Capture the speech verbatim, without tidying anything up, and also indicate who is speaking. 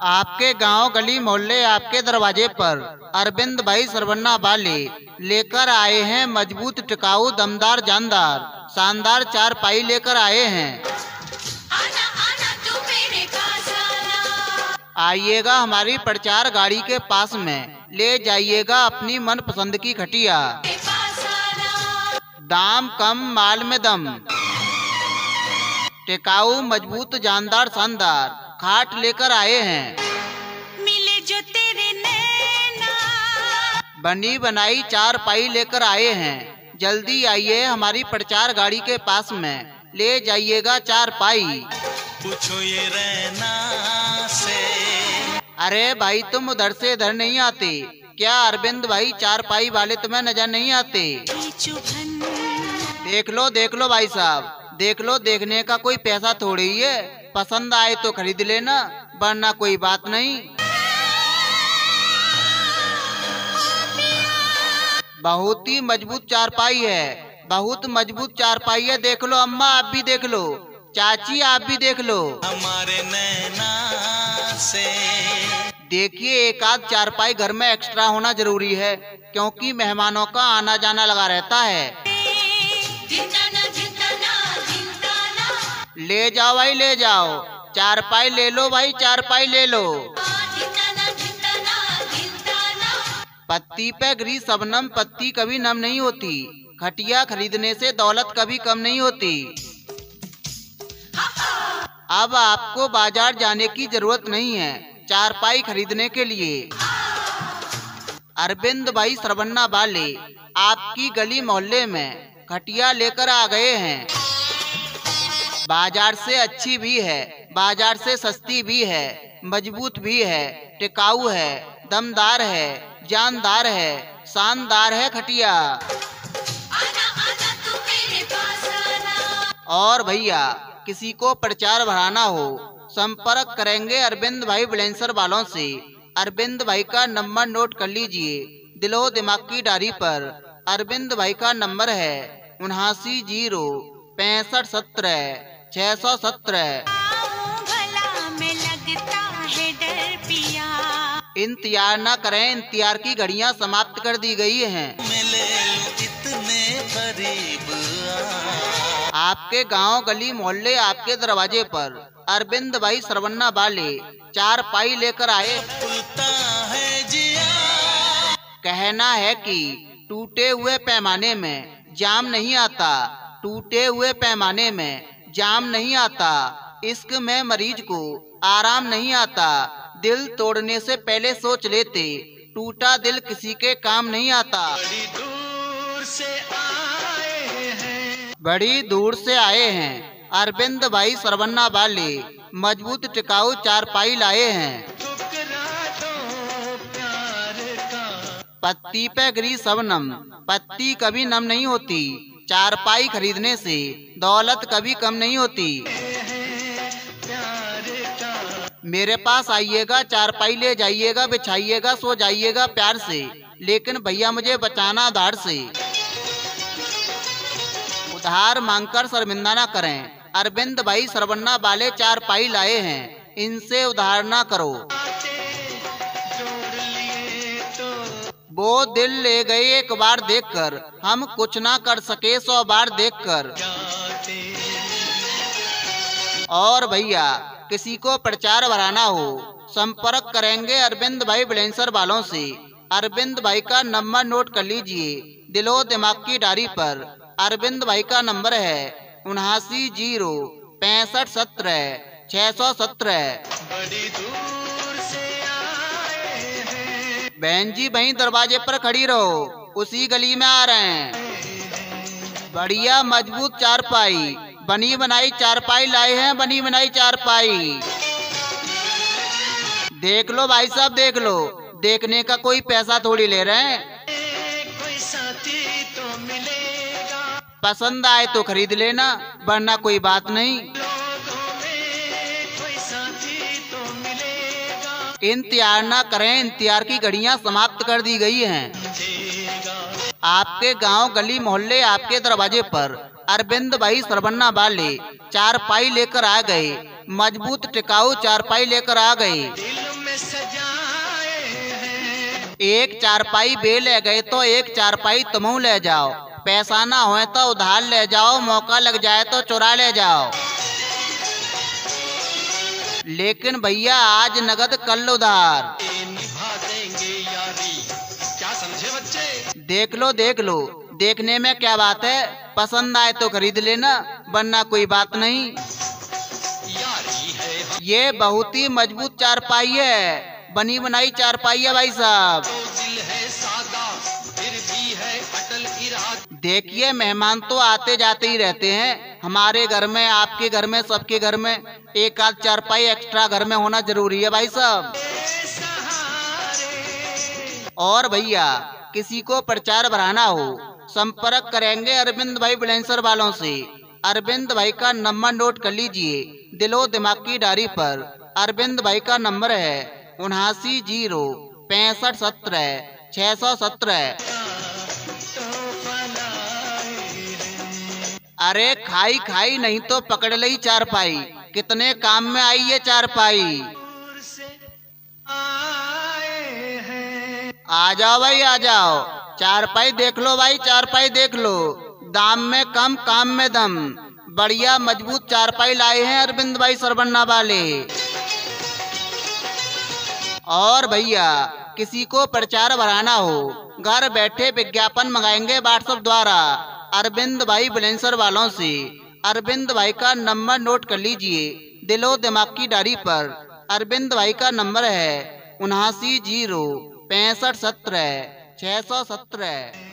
Speaker 1: आपके गांव गली मोहल्ले आपके दरवाजे पर अरविंद भाई सरवन्ना वाले लेकर आए हैं मजबूत टिकाऊ दमदार जानदार शानदार चार पाई लेकर आए हैं।
Speaker 2: आना आना तू मेरे पास आना।
Speaker 1: आइएगा हमारी प्रचार गाड़ी के पास में, ले जाइएगा अपनी मनपसंद की खटिया।
Speaker 2: मेरे पास आना।
Speaker 1: दाम कम माल में दम, टिकाऊ मजबूत जानदार शानदार खाट लेकर आए हैं।
Speaker 2: मिले जो तेरे नैना,
Speaker 1: बनी बनाई चार पाई लेकर आए हैं। जल्दी आइए हमारी प्रचार गाड़ी के पास में, ले जाइएगा चार पाई।
Speaker 3: पूछो ये रहना से,
Speaker 1: अरे भाई तुम उधर से इधर नहीं आते क्या? अरविंद भाई चार पाई वाले तुम्हें नजर नहीं आते?
Speaker 2: की चुभन,
Speaker 1: देख लो देख लो भाई साहब, देख लो, देखने का कोई पैसा थोड़ी ही है। पसंद आए तो खरीद लेना, वरना कोई बात नहीं। बहुत ही मजबूत चारपाई है, बहुत मजबूत चारपाई है। देख लो अम्मा, आप भी देख लो, चाची आप भी देख लो।
Speaker 3: हमारे नैना से
Speaker 1: देखिए एक आध चारपाई घर में एक्स्ट्रा होना जरूरी है, क्योंकि मेहमानों का आना जाना लगा रहता है।
Speaker 2: जिंदाना जिंदाना जिंदाना,
Speaker 1: ले जाओ भाई ले जाओ, चारपाई ले लो भाई, चारपाई ले लो।
Speaker 2: जिंदाना जिंदाना जिंदाना।
Speaker 1: पत्ती पे गिरी शबनम, पत्ती कभी नम नहीं होती। खटिया खरीदने से दौलत कभी कम नहीं होती। अब आपको बाजार जाने की जरूरत नहीं है चारपाई खरीदने के लिए। अरविंद भाई सरवन्ना वाले आपकी गली मोहल्ले में खटिया लेकर आ गए हैं। बाजार से अच्छी भी है, बाजार से सस्ती भी है, मजबूत भी है, टिकाऊ है, दमदार है, जानदार है, शानदार है खटिया।
Speaker 2: आना आना तू मेरे पास आना।
Speaker 1: और भैया किसी को प्रचार बढ़ाना हो, संपर्क करेंगे अरविंद भाई ब्लेंसर वालों से। अरविंद भाई का नंबर नोट कर लीजिए, दिलो दिमाग की डायरी पर। अरविंद भाई का नंबर है उन्हासी जीरो पैंसठ सत्रह छह सौ सत्रह।
Speaker 2: भला में लगता है डर पिया,
Speaker 1: इंतजार न करें, इंतजार की घड़ियां समाप्त कर दी गई हैं।
Speaker 3: मिले इतने करीब आ।
Speaker 1: आपके गांव गली मोहल्ले आपके दरवाजे पर अरविंद भाई सरवन्ना वाले चार पाई लेकर आए।
Speaker 3: पुलता है जिया,
Speaker 1: कहना है कि टूटे हुए पैमाने में जाम नहीं आता, टूटे हुए पैमाने में जाम नहीं आता। इश्क में मरीज को आराम नहीं आता, दिल तोड़ने से पहले सोच लेते, टूटा दिल किसी के काम नहीं आता।
Speaker 3: बड़ी दूर से आए हैं,
Speaker 1: बड़ी दूर से आए हैं अरविंद भाई सरवन्ना वाले मजबूत टिकाऊ चारपाई लाए हैं।
Speaker 3: ठुकरा दो प्यार का,
Speaker 1: पत्ती पे गिरी शबनम, पत्ती कभी नम नहीं होती। चारपाई खरीदने से दौलत कभी कम नहीं होती।
Speaker 3: प्यार का
Speaker 1: मेरे पास आइएगा, चारपाई ले जाइएगा, बिछाइएगा, सो जाइएगा प्यार से, लेकिन भैया मुझे बचाना उधार से। उधार मांगकर शर्मिंदा ना करें, अरविंद भाई सरवन्ना वाले चारपाई लाए हैं, इनसे उधार ना करो।
Speaker 3: जोड़ लिए तो
Speaker 1: वो दिल ले गए एक बार देखकर, हम कुछ ना कर सके सौ बार देखकर।
Speaker 3: जाते
Speaker 1: और भैया किसी को प्रचार बढ़ाना हो, संपर्क करेंगे अरविंद भाई ब्लेंसर वालों से। अरविंद भाई का नंबर नोट कर लीजिए, दिलो दिमाग की डायरी पर। अरविंद भाई का नंबर है उन्हासी जीरो पैंसठ सत्रह छह सौ सत्रह।
Speaker 3: बड़ी दूर से आए हैं,
Speaker 1: बहन जी वहीं दरवाजे पर खड़ी रहो, उसी गली में आ रहे हैं। बढ़िया मजबूत चारपाई, बनी बनाई चारपाई लाए हैं, बनी बनाई चारपाई। देख लो भाई साहब देख लो, देखने का कोई पैसा थोड़ी ले रहे हैं।
Speaker 3: कोई साथी तो मिलेगा,
Speaker 1: पसंद आए तो खरीद लेना, वरना कोई बात नहीं।
Speaker 3: लोगों में कोई साथी तो मिलेगा,
Speaker 1: इंतजार ना करें, इंतजार की घड़ियां समाप्त कर दी गई हैं।
Speaker 3: देगा
Speaker 1: आपके गांव गली मोहल्ले आपके दरवाजे पर अरविंद भाई सरवन्ना वाले चारपाई लेकर आ गए, मजबूत टिकाऊ चारपाई लेकर आ गए।
Speaker 3: दिल में सजाए हैं।
Speaker 1: एक चारपाई बे ले गए तो एक चारपाई तुम ले जाओ, पैसा ना होए तो उधार ले जाओ, मौका लग जाए तो चुरा ले जाओ। लेकिन भैया आज नगद कल उधार।
Speaker 3: ये निभा देंगे यारी, क्या समझे बच्चे?
Speaker 1: देख लो देख लो, देखने में क्या बात है, पसंद आए तो खरीद लेना, वरना कोई बात नहीं।
Speaker 3: यारी है हम
Speaker 1: ये बहुत ही मजबूत चारपाई है, बनी बनाई चारपाई है भाई साहब।
Speaker 3: तो दिल है सादा, फिर भी है अटल इरादा।
Speaker 1: देखिए मेहमान तो आते जाते ही रहते हैं, हमारे घर में, आपके घर में, सबके घर में एक आध चारपाई एक्स्ट्रा घर में होना जरूरी है भाई साहब। और भैया किसी को प्रचार बढ़ाना हो, संपर्क करेंगे अरविंद भाई ब्लेंसर वालों से। अरविंद भाई का नंबर नोट कर लीजिए दिलो दिमाग की डायरी पर। अरविंद भाई का नंबर है उनासी जीरो पैंसठ सत्रह छह सौ सत्रह। अरे खाई खाई नहीं तो पकड़ ली चारपाई, कितने काम में आई ये चारपाई। आ जाओ भाई आ जाओ, चारपाई देख लो भाई, चारपाई देख लो, दाम में कम काम में दम, बढ़िया मजबूत चारपाई लाए हैं अरविंद भाई सरबन्ना वाले। और भैया किसी को प्रचार बढ़ाना हो, घर बैठे विज्ञापन मंगाएंगे व्हाट्सएप द्वारा अरविंद भाई ब्लेंसर वालों से। अरविंद भाई का नंबर नोट कर लीजिए दिलो दिमाग की डायरी पर। अरविंद भाई का नंबर है उनासी जीरो पैंसठ सत्रह छह सौ सत्रह।